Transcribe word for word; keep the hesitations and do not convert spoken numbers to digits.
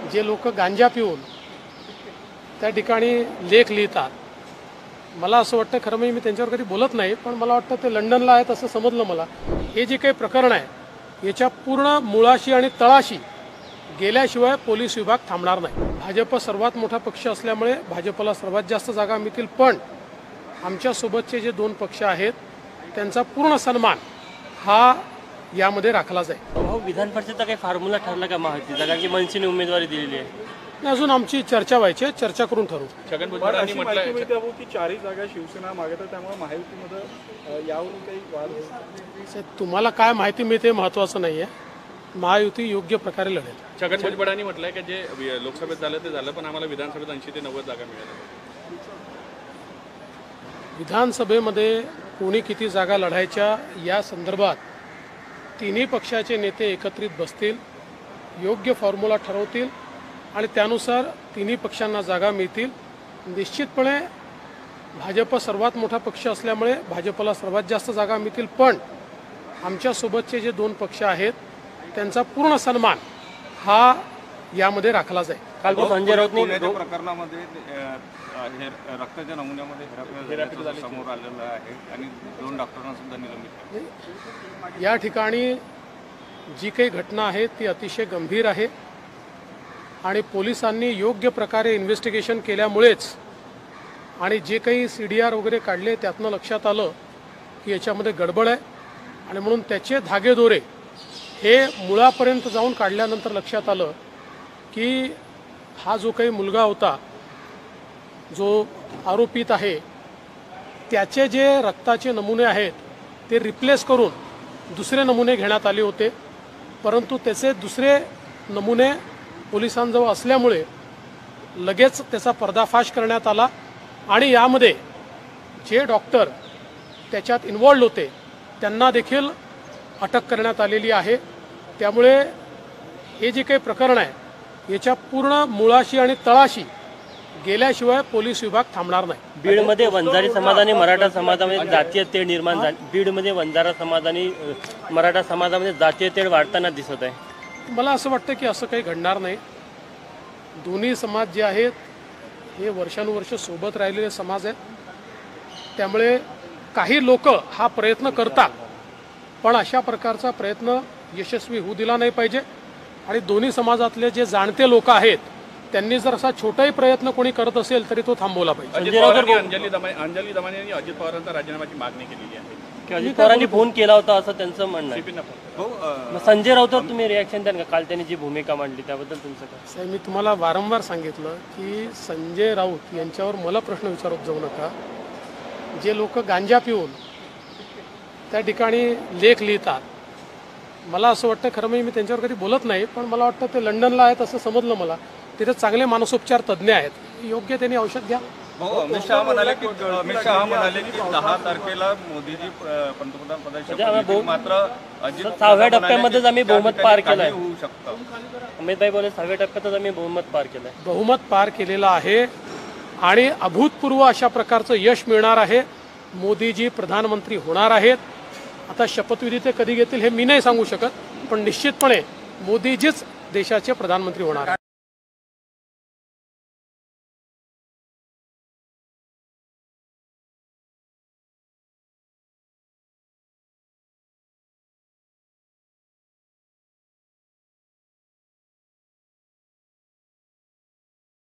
जे लोक गांजा पिऊन त्या ठिकाणी लेख लिहितात, मला असं वाटतं, खरं म्हणजे मी त्यांच्यावर कधी बोलत नाही, पण मला वाटतं ते लंडनला आहेत असं समजलं मला. हे जे काही प्रकरण आहे याच्या पूर्ण मुळाशी आणि तळाशी गेल्याशिवाय पोलीस विभाग थांबणार नाही. भाजप सर्वात मोठा पक्ष असल्यामुळे भाजपला सर्वात जास्त जागा मिळतील, पण आमच्यासोबतचे जे दोन पक्ष आहेत त्यांचा पूर्ण सन्मान हा यामध्ये राखला जाईल. भाऊ, विधान परिषदेचा काही फॉर्म्युला ठरला का महायुतीचा? कारण की मनसेने उमेदवारी दिलेली आहे. अजून आमची चर्चा व्हायची आहे, चर्चा करून ठरवू. छगन भुजबळांनी म्हटलंय की चारही जागा शिवसेना मागत आहे, त्यामुळे महायुतीमध्ये यावरून काही वाद. तुम्हाला काय माहिती मिळते महत्त्वाचं नाही आहे. महायुती योग्य प्रकारे लढेल. छगन भुजबळांनी म्हटलंय की जे लोकसभेत झालं ते झालं, पण आम्हाला विधानसभेत ऐंशी ते नव्वद जागा मिळाल्या. विधानसभेमध्ये कोणी किती जागा लढायच्या या संदर्भात तिन्ही पक्षाचे नेते एकत्रित बसतील, योग्य फॉर्म्युला ठरवतील आणि त्यानुसार तिन्ही पक्षांना जागा मिळतील. निश्चितपणे भाजप सर्वात मोठा पक्ष असल्यामुळे भाजपला सर्वात जास्त जागा मिळतील, पण आमच्यासोबतचे जे दोन पक्ष आहेत त्यांचा पूर्ण सन्मान हा यामध्ये राखला जाईल. काल संजय राऊतनी प्रकरणामध्ये रक्ताच्या नमुन्यामध्ये हेराफेरी समोर आलेलं आहे आणि दोन डॉक्टरांना सुद्धा निलंबित केलं. या ठिकाणी जी काही घटना आहे ती अतिशय गंभीर आहे आणि पोलिसांनी योग्य प्रकारे इन्व्हेस्टिगेशन केल्यामुळेच आणि जे काही सी डी आर वगैरे काढले त्यातनं लक्षात आलं की याच्यामध्ये गडबड आहे आणि म्हणून त्याचे धागेदोरे हे मुळापर्यंत जाऊन काढल्यानंतर लक्षात आलं की हा जो काही मुलगा होता जो आरोपित आहे त्याचे जे रक्ताचे नमुने आहेत ते रिप्लेस करून दुसरे नमुने घेण्यात आले होते, परंतु त्याचे दुसरे नमुने पोलिसांजवळ असल्यामुळे लगेच त्याचा पर्दाफाश करण्यात आला आणि यामध्ये जे डॉक्टर त्याच्यात इन्वॉल्ड होते त्यांना देखील अटक करण्यात आलेली आहे. त्यामुळे हे जे काही प्रकरण आहे याच्या पूर्ण मुळाशी आणि तळाशी गेल्याशिवाय पोलीस विभाग थांबणार नाही. बीडमध्ये वंजारी समाज आणि मराठा समाजामध्ये जातीय तेढ निर्माण झाली. बीडमध्ये वंजारा समाज आणि मराठा समाजामध्ये जातीय तेढ वाढताना दिसत आहे. मला असं वाटतं की असं काही घडणार नाही. दोन्ही समाज जे आहेत हे वर्षानुवर्ष सोबत राहिलेले समाज आहेत, त्यामुळे काही लोक हा प्रयत्न करतात, पण अशा प्रकारचा प्रयत्न यशस्वी होऊ दिला नाही पाहिजे. आणि दोन्ही समाजातले जे जाणते लोक आहेत त्यांनी जर असा छोटाही प्रयत्न कोणी करत असेल तरी तो थांबवला पाहिजे. अंजली दमानी अंजली दमानी यांनी अजित पवारांचा राजीनाम्याची मागणी केलेली आहे. अजित पवारांनी फोन केला होता असं त्यांचं म्हणणं आहे. संजय राऊतवर तुम्ही रिॲक्शन द्या, काल त्यांनी जी भूमिका मांडली त्याबद्दल तुमचं काय? साहेब, मी तुम्हाला वारंवार सांगितलं की संजय राऊत यांच्यावर मला प्रश्न विचारत जाऊ नका. जे लोक गांजा पिऊन त्या ठिकाणी लेख लिहितात, मला असं वाटतं, खरं म्हणजे मी त्यांच्यावर कधी बोलत नाही, पण मला वाटतं ते लंडनला आहेत असं समजलं मला. तिथे चांगले मानसोपचार तज्ज्ञ आहेत, योग्य त्यांनी औषध घ्या. अमित शहा म्हणाले की अमित शहा म्हणाले की दहा तारखेला मोदीजी पंतप्रधान पदाची मात्र सहाव्या टप्प्यामध्येच आम्ही बहुमत पार केलंय होऊ शकतं. अमितभाई बोले सहाव्या टप्प्यातच आम्ही बहुमत पार केलंय. बहुमत पार केलेलं आहे आणि अभूतपूर्व अशा प्रकारचं यश मिळणार आहे. मोदीजी प्रधानमंत्री होणार आहेत. आता शपथविधी ते कधी घेतील हे मी नाही सांगू शकत, पण निश्चितपणे मोदीजीच देशाचे प्रधानमंत्री होणार आहेत.